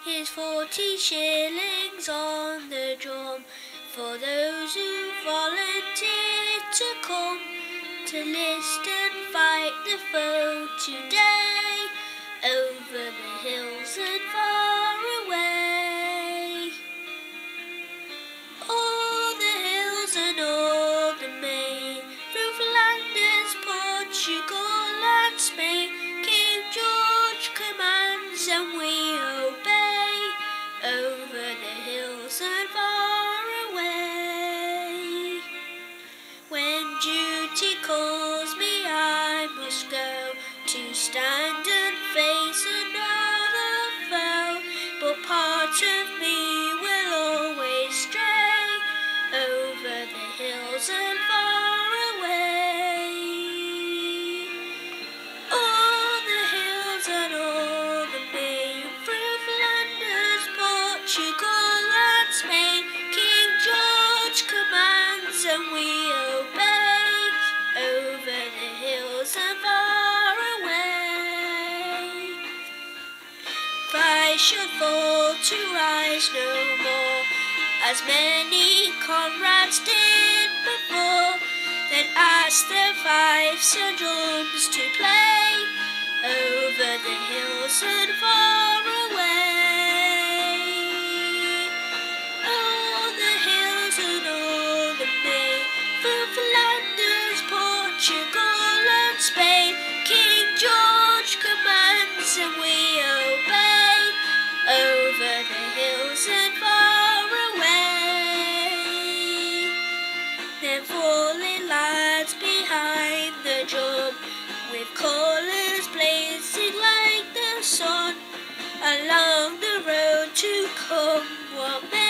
Here's 40 shillings on the drum for those who volunteer to come to list and fight the foe today, over the hills and far away. All the hills and all the main, through Flanders, Portugal and Spain, King George commands and we obey, over the hills and far away. When duty calls me I must go to stand and face another foe, but part of me will always stray, over the hills and far away. All the hills and all the main, through Flanders, Portugal and Spain, King George commands and we obey, over the hills and far away. If I should fall to rise no more, as many comrades did before, then ask the fifes and drums to play, over the hills and far away. All the hills and all the main, through Flanders, Portugal and Spain, King George commands and we obey, over the hills and far away. Then falling lads behind the drum, with colours blazing like the sun, along the road to come what may.